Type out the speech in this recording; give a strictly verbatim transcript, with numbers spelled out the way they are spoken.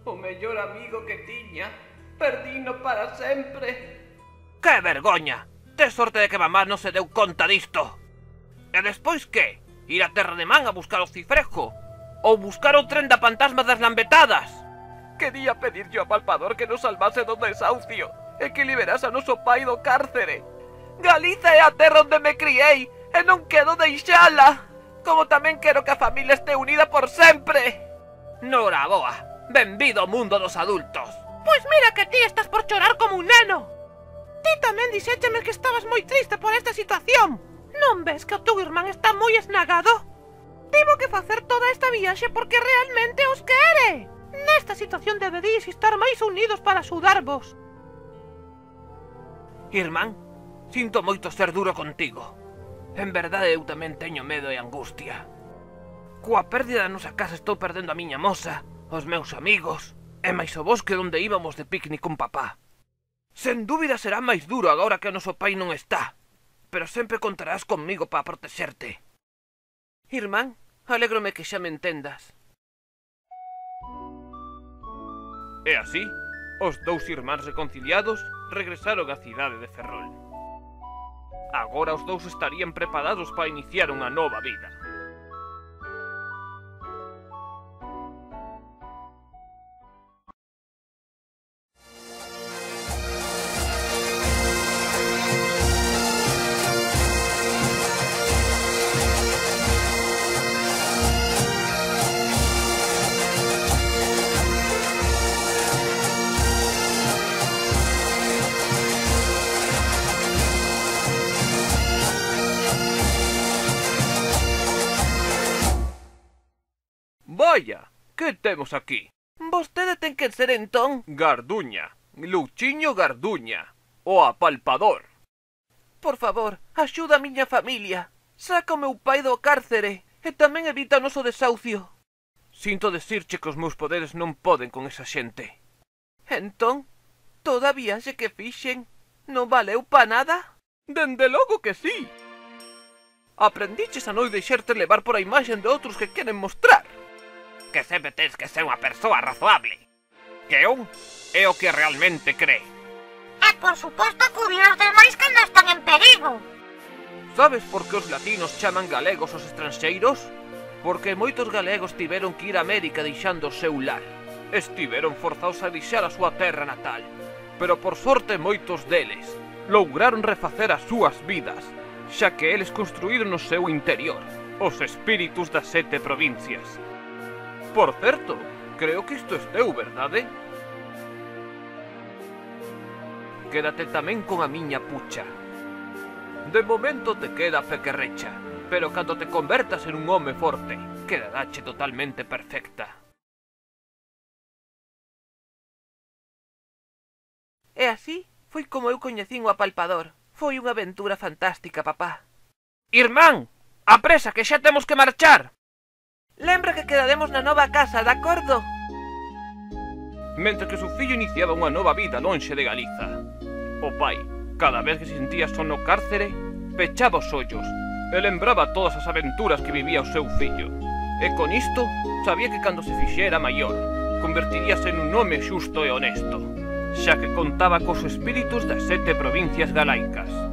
O mellor amigo que tiña, perdino para sempre. Que vergoña! Tes sorte de que mamá non se deu conta disto. E despois que? Ir a terra de man a buscar o cifrejo? Ou buscar o tren da fantasma das lambetadas? Quería pedirlle ao palpador que nos salvase do desahucio e que liberase a noso pai do cárcere. Galiza é a terra onde me criei e non quero deixala. Como tamén quero que a familia este unida por sempre. Noraboa, benvido ao mundo dos adultos. Pois mira que ti estás por chorar como un neno. Ti tamén dixécheme que estabas moi triste por esta situación. Non ves que o teu irmán está moi esnagado? Tivo que facer toda esta viaxe porque realmente os quere. Nesta situación deberíais estar máis unidos para axudarvos. Irmán, sinto moito ser duro contigo. En verdade eu tamén teño medo e angustia. Coa pérdida da nosa casa estou perdendo a miña moza, os meus amigos, e máis o bosque onde íbamos de picnic con papá. Sen dúbida será máis duro agora que o noso pai non está, pero sempre contarás conmigo para protexerte. Irmán, alégrome que xa me entendas. E así, os dous irmáns reconciliados regresaron á cidade de Ferrol. Agora os dous estarían preparados para iniciar unha nova vida. Vaya, que temos aquí? Vostede ten que ser entón Garduña, Luchiño Garduña, o apalpador. Por favor, axuda a miña familia. Saca o meu pai do cárcere e tamén evita o noso desahucio. Sinto decirche que os meus poderes non poden con esa xente. Entón, toda a viaxe que fixen non valeu pa nada? Dende logo que sí. Aprendiches a non deixarte levar por a imaxe de outros que queren mostrar. Que sempre tens que ser unha persoa razoable. Que un é o que realmente cree. E por suposto cubrir os demais cando están en perigo. Sabes por que os latinos chaman galegos aos estranxeiros? Porque moitos galegos tiveron que ir a América deixando o seu lar. Estiveron forzados a deixar a súa terra natal. Pero por sorte moitos deles lograron refacer as súas vidas, xa que eles construíron o seu interior, os espíritus das sete provincias. Por certo, creo que isto es teu, verdade? Quédate tamén con a miña pucha. De momento te queda pequerrecha, pero cando te convertas en un home forte, quedarache totalmente perfecta. E así foi como eu coñecín o apalpador. Foi unha aventura fantástica, papá. Irmán, apresa que xa temos que marchar. Lembra que quedaremos na nova casa, de acordo? Mentre que o seu fillo iniciaba unha nova vida lonxe de Galiza. O pai, cada vez que se sentía só no cárcere, pechaba os ollos e lembraba todas as aventuras que vivía o seu fillo. E con isto, sabía que cando se fixera maior, convertiríase nun home xusto e honesto, xa que contaba cos espíritus das sete provincias galaicas.